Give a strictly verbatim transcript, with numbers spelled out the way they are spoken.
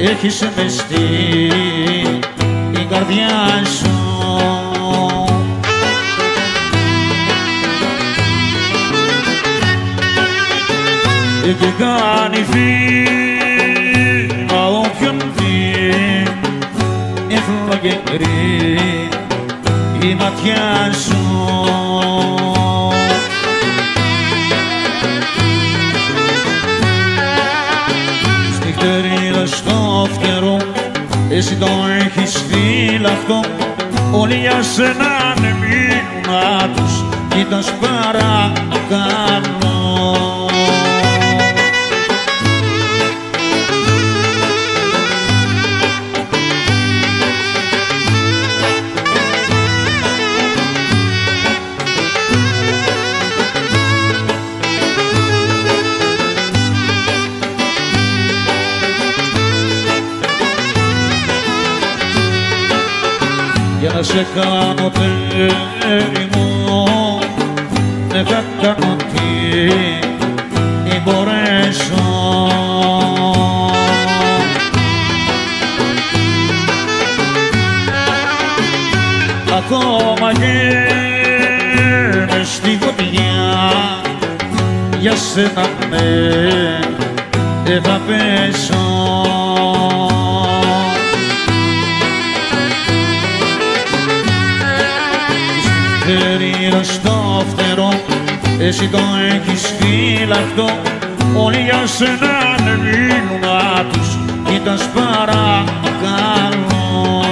έχεις μες στην καρδιά σου. Και κάνει βήμα όποιον δει, έφλογε κρύ η ματιά σου. Στη χτερίδα στο φτερό εσύ το έχεις φύλαχτο, όλοι για σένα μείνουν να τους κοίτας παρακαλώ. Για να σε κάνω τέρι μου, δεν θα κάνω τι μπορέσω. Ακόμα και μες στη φωτιά για σένα ναι, δεν θα πέσω. Φτερίδα στο φτερό εσύ το έχεις φύλαχτο, όλοι για σένα μείνουν να τους κοίτας παρακαλώ.